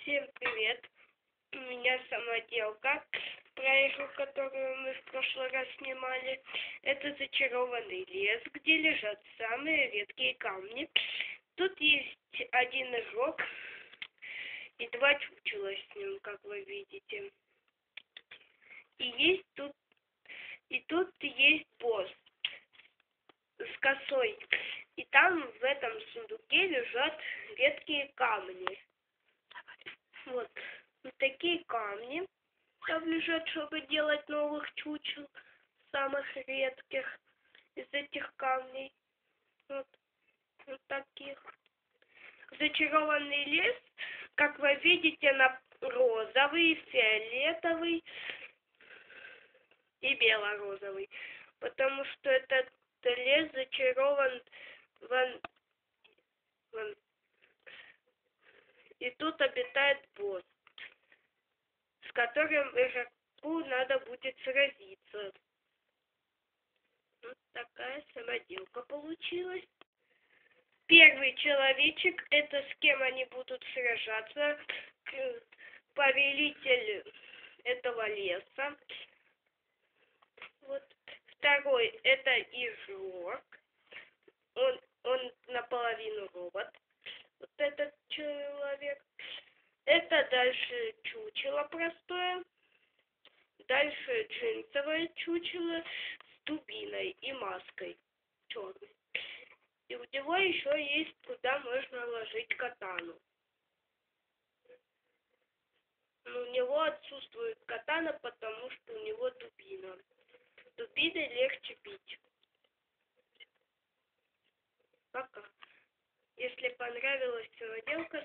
Всем привет! У меня самоделка, про игру, которую мы в прошлый раз снимали. Это зачарованный лес, где лежат самые редкие камни. Тут есть один игрок и два чучела с ним, как вы видите. И тут есть босс с косой. И там в этом сундуке лежат редкие камни. Вот такие камни там лежат, чтобы делать новых чучел, самых редких из этих камней. Вот таких. Зачарованный лес, как вы видите, на розовый, фиолетовый и бело-розовый. Потому что этот лес зачарован и тут обитает босс, с которым игроку надо будет сразиться. Вот такая самоделка получилась. Первый человечек, это с кем они будут сражаться, повелитель этого леса. Вот. Второй, это игрок, он наполовину робот, вот этот человек. Это дальше чучело простое, дальше джинсовое чучело с дубиной и маской черной. И у него еще есть, куда можно ложить катану. Но у него отсутствует катана, потому что у него дубина. Дубиной легче бить. Пока. Если понравилась самоделка,